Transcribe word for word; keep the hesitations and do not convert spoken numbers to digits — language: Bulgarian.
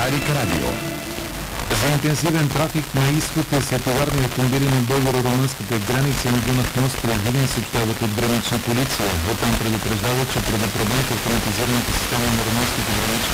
Darik Radio. За интенсивен трафик на изход и световарни автомобили на българо-румънската граница на Дунав мост през Видин съобщават от гранична полиция. Оттам предупреждават, че преди проблем в автоматизираната система на румънските гранични